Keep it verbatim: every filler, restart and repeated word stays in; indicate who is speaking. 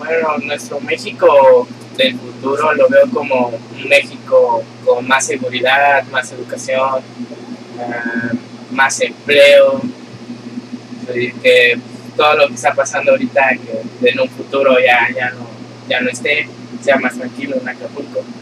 Speaker 1: Bueno, nuestro México del futuro lo veo como un México con más seguridad, más educación, uh, más empleo, que todo lo que está pasando ahorita, que en un futuro ya, ya, no, ya no esté, sea más tranquilo en Acapulco.